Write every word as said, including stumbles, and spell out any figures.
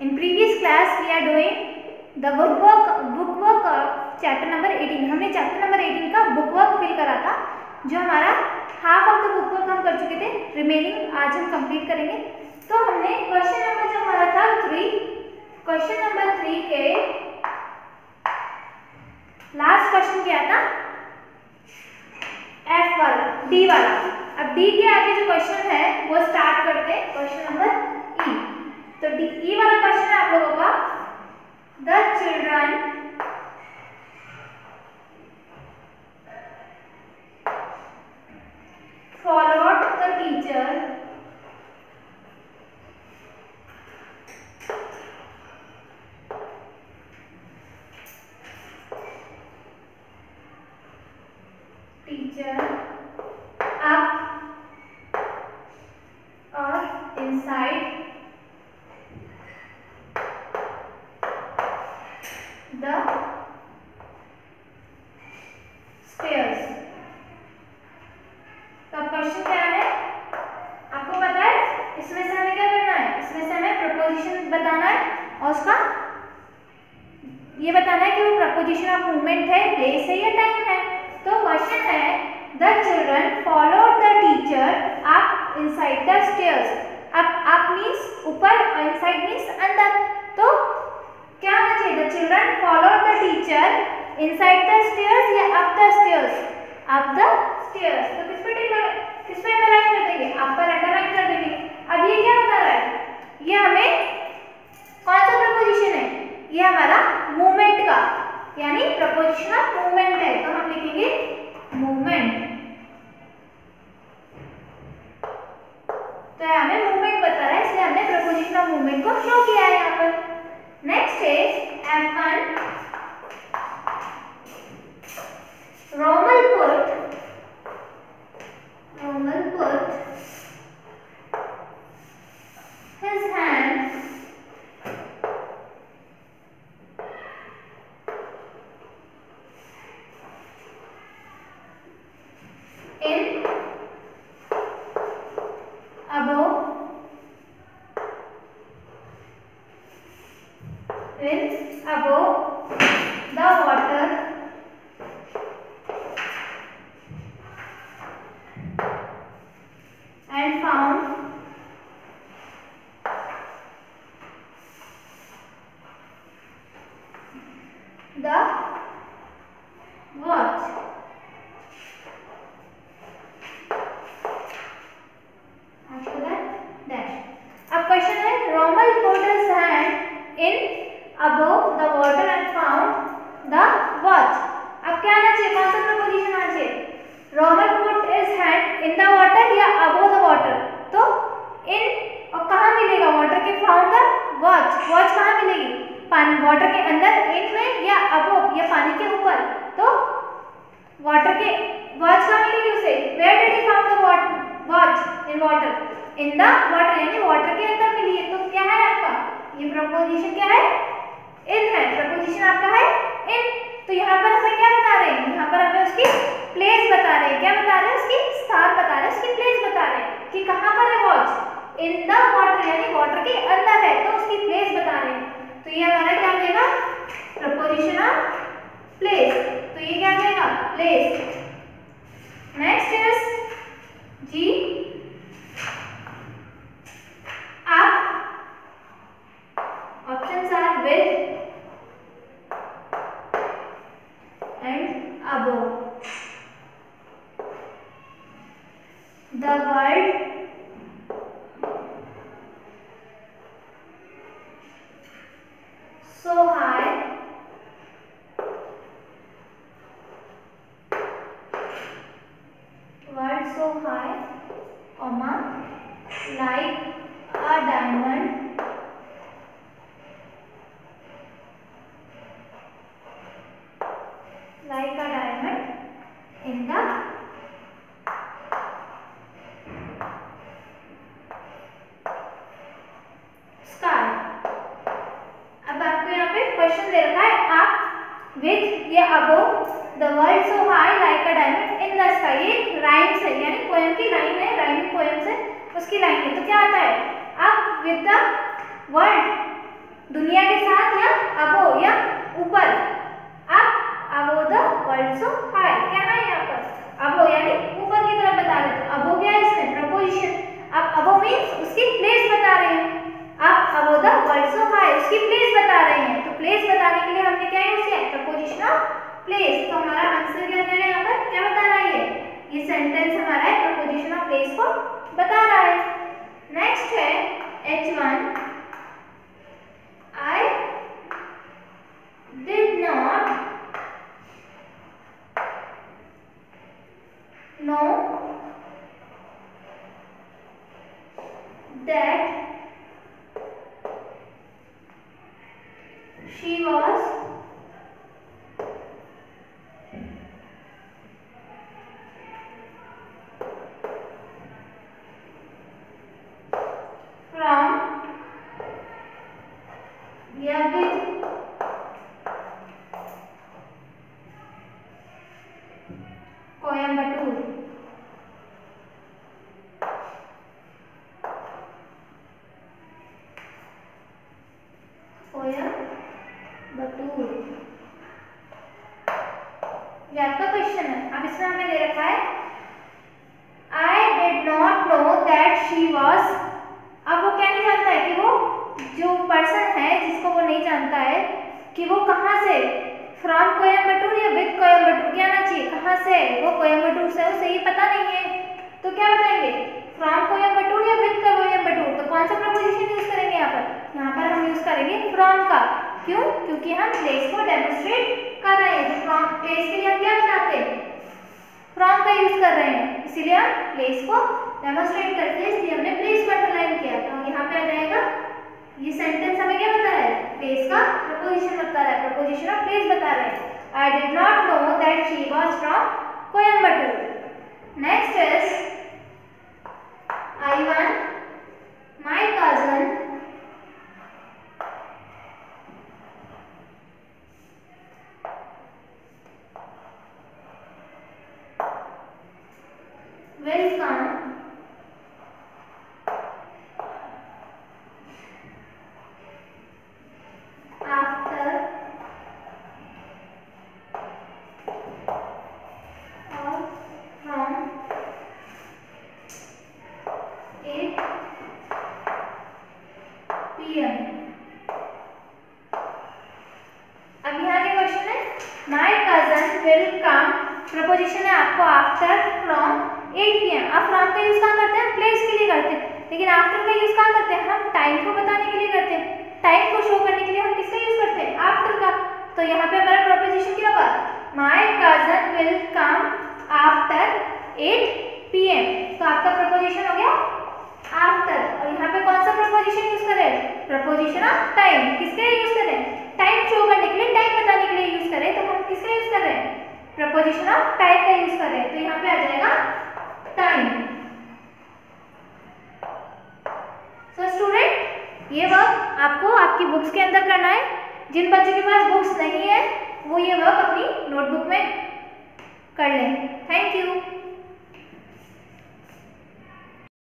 In previous class we are doing the book work book work of chapter number eighteen. हमने chapter number eighteen का book work fill करा था, जो हमारा half of the book work हम कर चुके थे, रिमेनिंग आज हम कंप्लीट करेंगे। तो हमने क्वेश्चन नंबर जो हमारा था थ्री, क्वेश्चन नंबर थ्री के लास्ट क्वेश्चन क्या था, एफ वाला, डी वाला। अब डी के आगे जो क्वेश्चन है वो स्टार्ट करते हैं क्वेश्चन नंबर ई। तो डी ई वाला क्वेश्चन है आप लोगों का, the children followed the teacher teacher up or inside the stairs। तो अब क्वेश्चन क्या है, आपको पता है इसमें से हमें क्या करना है, इसमें से हमें प्रपोजिशन बताना है और उसका ये बताना है कि वो प्रपोजिशन ऑफ मूवमेंट है, प्लेस है या टाइम है। तो क्वेश्चन है the children followed the teacher up inside the stairs. अब अप मींस ऊपर और इनसाइड मींस अंदर। तो क्या होना चाहिए, the children followed the teacher inside the stairs या up the stairs, up the stairs. तो किस पे किस पे अंडरलाइन कर देंगे, अप पर अंडरलाइन कर देंगे। अब ये क्या बता रहा है, ये हमें कौन सा प्रपोजिशन है, ये हमारा मूवमेंट का, यानी प्रपोजिशन ऑफ मूवमेंट है। तो हम लिखेंगे मूवमेंट। तो हमें मूवमेंट बता रहा है, इसलिए हमने प्रपोजिशन ऑफ मूवमेंट को शो किया है यहाँ पर। नेक्स्ट है F one, Romal put Romal put his hand in above in above the water and found the watch। After that dash। अब क्वेश्चन है Romal put his hand in above the water and found the watch। अब क्या आना चाहिए, कौन सा preposition आना चाहिए, रोमल put his hand in the water या above the water। तो इन और कहाँ मिलेगा, वाटर के फाउंड द वॉच। वॉच कहाँ मिलेगी, पानी, वाटर के अंदर, इन में या अबोव या पानी के ऊपर। तो वाटर के वॉच कहाँ मिलेगी उसे, where did he found the watch, in water, in the water, यानी वाटर के अंदर मिली है। तो क्या है आपका, ये प्रपोजिशन क्या है, इन है, प्रपोजिशन आपका है इन। तो यहाँ पर हमें क्या बता रहे हैं, यहाँ पर हमें उसकी प्लेस बता रहे हैं, क्या बता रहे हैं, उसकी स्थान बता रहे हैं, उसकी प्लेस बता रहे हैं कि कहाँ पर है वॉच, इन द वाटर, यानी वाटर के अंदर है, तो उसकी प्लेस बता रहे हैं। तो ये हमारा क्या बनेगा, प्रपोजिशन ऑफ प्लेस। तो ये क्या बनेगा, place. Next is G, up, options are with and above। The world so high world so high, comma, like a diamond like a diamond in the sky। अब आपको यहाँ पे क्वेश्चन दे रखा है, आप विथ ये above the world so high like a diamond in the sky, ये rhymes है, यानी पोएम की लाइन है, राइमिंग पोएम से उसकी लाइन है। तो क्या आता है, आप विद द वर्ल्ड दुनिया के साथ या अबो या ऊपर। अब above the world so high, क्या है यहाँ पर अबो यानी ऊपर की तरफ बता रहे हैं। तो अबो क्या है इसमें प्रपोजिशन। अब अबो मीन्स उसकी प्लेस बता रहे हैं। अब above the world so high उसकी प्लेस बता रहे हैं। तो प्लेस बताने के लिए हमने क्या यूज किया प्रपोजिशन ऑफ प्लेस। तो हमारा आंसर क्या है यहाँ पर, क्या बता रहा है ये ये सेंटेंस हमारा है प्रपोजिशन ऑफ प्लेस को बता रहा है। नेक्स्ट है H one, I did not know that she was from या with कोयम्बटूर। कोयम्बटूर ये आपका क्वेश्चन है। अब इसमें हमने दे रखा है I did not know that she was। अब वो क्या नहीं जानता है कि वो जो पर्सन है जिसको वो नहीं जानता है कि वो कहाँ से फ्रॉम कोयम्बटूर या विद कोयम्बटूर क्या आना चाहिए, कहाँ से वो कोयम्बटूर से, उसे ये पता नहीं है। तो क्या बताएंगे फ्रॉम कोयम्बटूर या विद कोयम्बटूर। तो कौन सा प्रपोजिशन यूज करेंगे यहाँ पर, यहाँ पर हम यूज करेंगे फ्रॉम का। क्यों, क्योंकि हम प्लेस को डेमोन्स्ट्रेट कर रहे हैं। तो फ्रॉम प्लेस के लिए हम क्या बताते हैं फ्रॉम का यूज कर रहे हैं, इसीलिए हम प्लेस को डेमोन्स्ट्रेट करते हैं, इसलिए हमने प्लेस को अंडरलाइन किया। तो यहाँ पे आ जाएगा ये सेंटेंस हमें क्या बता रहा है प्लेस का प्रपोजिशन बता रहा है, प्रपोजिशन ऑफ प्लेस बता रहा है। I did not know that she was from Coimbatore। Next is I one, my cousin will come after or from eight p m अब यहाँ के क्वेश्चन है my cousin will come, preposition है आपको after from eight P M. अब from का use कहाँ करते हैं प्लेस के लिए करते हैं, लेकिन आफ्टर का यूज कहाँ करते हैं हम टाइम को बताने के लिए करते हैं। टाइम को शो करने के लिए हम किसका यूज करते हैं आफ्टर का। तो यहाँ पे हमारा प्रपोजिशन क्या होगा my cousin will come after eight P M. तो आपका प्रपोजिशन हो गया आफ्टर। और यहाँ पे कौन सा प्रपोजिशन यूज करें प्रपोजिशन ऑफ टाइम। किसका यूज करें टाइम शो करने के लिए, टाइम बताने के लिए यूज करें। तो हम किसका यूज कर रहे हैं प्रपोजिशन ऑफ टाइम का यूज कर रहे हैं। तो यहाँ पे आ जाएगा टाइम। सो स्टूडेंट ये वर्क आपको आपकी बुक्स के अंदर करना है। जिन बच्चों के पास बुक्स नहीं है वो ये वर्क अपनी नोटबुक में कर लें। Thank you.